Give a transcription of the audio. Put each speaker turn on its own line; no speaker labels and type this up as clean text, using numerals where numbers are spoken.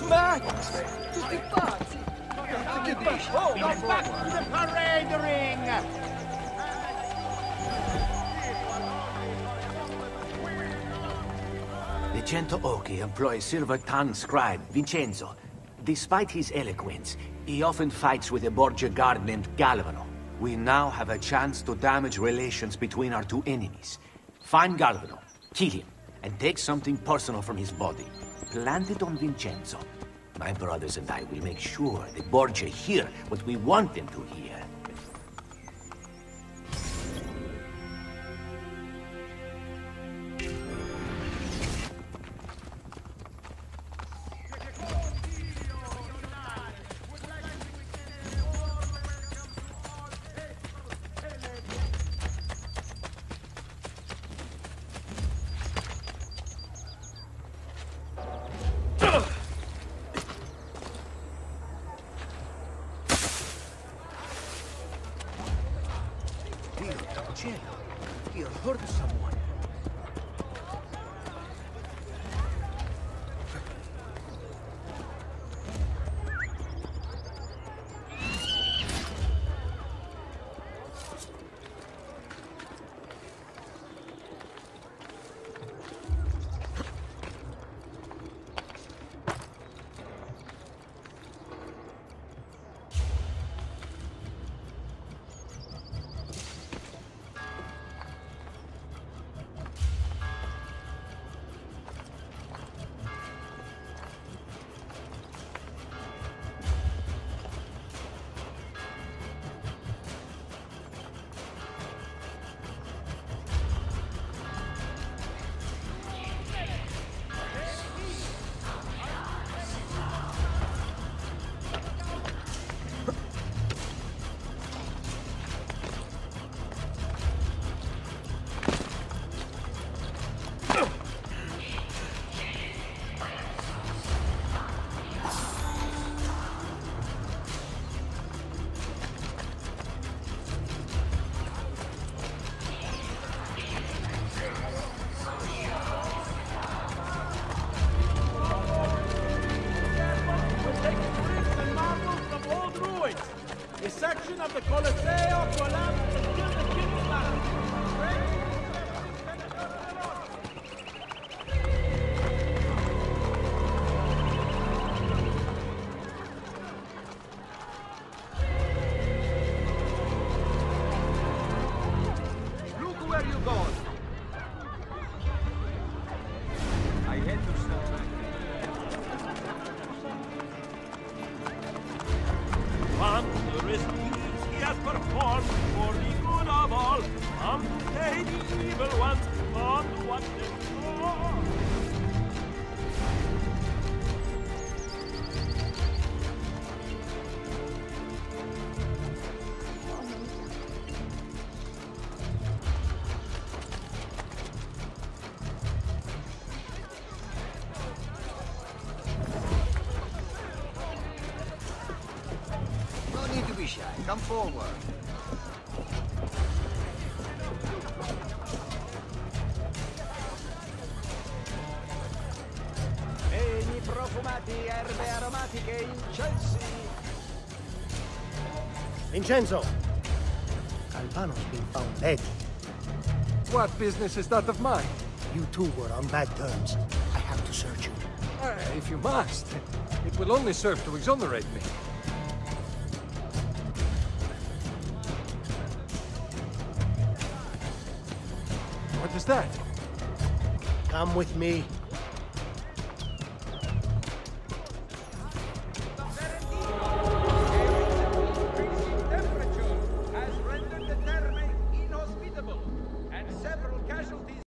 Ma! Tutti pazzi! Che pazzi! Oh,
Go back to the parade ring!
The Cento Occhi employs silver tongue scribe, Vincenzo. Despite his eloquence, he often fights with a Borgia guard named Galvano. We now have a chance to damage relations between our two enemies. Find Galvano, kill him, and take something personal from his body. Plant it on Vincenzo. My brothers and I will make sure the Borgia hear what we want them to hear.
He hurt someone.
Section of the Colosseo collapsed until the kid's last. Look where you going. I had to step back. Wondrous deeds he has performed for the good of all. Come to pay the evil ones on what they saw.
No need to be shy. Come forward.
Egli profumati erbe aromatiche incensi.
Vincenzo! Galvano's been found dead.
What business is that of mine?
You two were on bad terms. I have to search you.
If you must. It will only serve to exonerate me. What is that?
Come with me.